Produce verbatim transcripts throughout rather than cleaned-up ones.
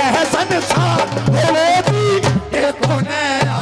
कह संसार भोले जी देखो नैया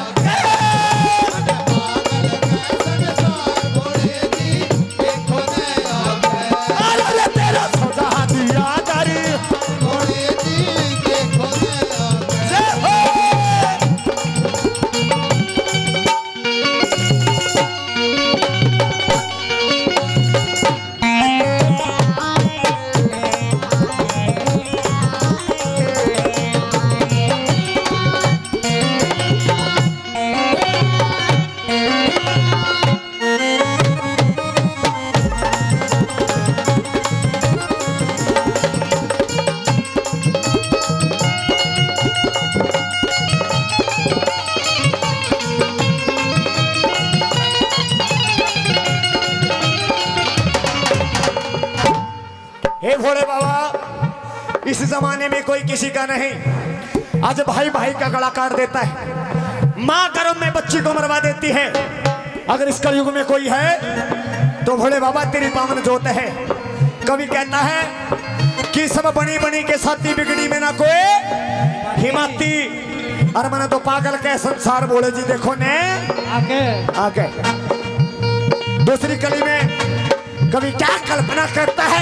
भोले बाबा, इस जमाने में कोई किसी का नहीं। आज भाई भाई का गला काट देता है, माँ गर्भ में बच्ची को मरवा देती है। अगर इस कलयुग में कोई है तो भोले बाबा तेरी पावन जोत है। कवि कहता है कि सब बनी बनी के साथी बिगड़ी में ना कोई हिमाती। और मैंने तो पागल के संसार भोले जी देखो ने आके आके। दूसरी कली में कभी क्या कल्पना करता है,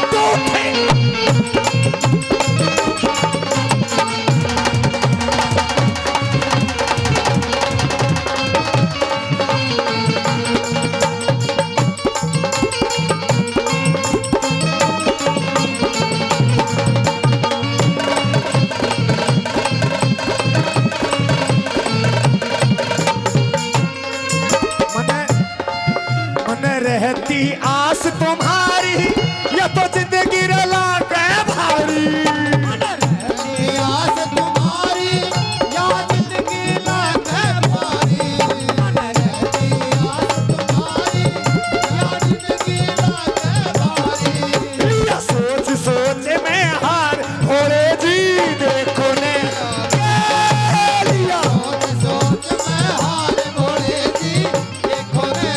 रहती आस तुम्हारी या तो जिंदगी रला के भारी। रहती आस तुम्हारी या जिंदगी रला के भारी। रहती आस तुम्हारी या जिंदगी रला के भारी। या सोच सोच में हार भोले जी देखो ने लिया। सोच सोच में हार भोले जी देखो ने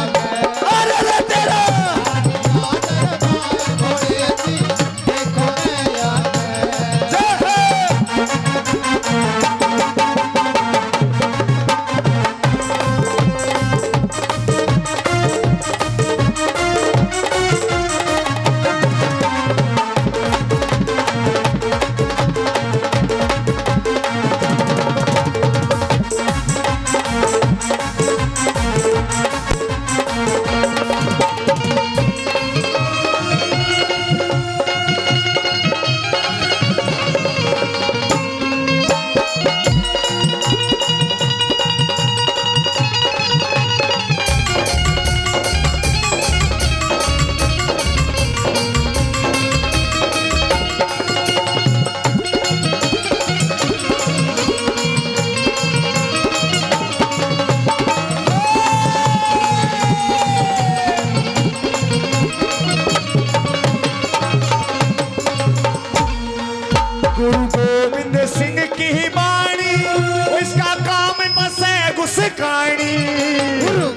गुरु गोविंद सिंह की बाणी, इसका काम बस है घुसकानी।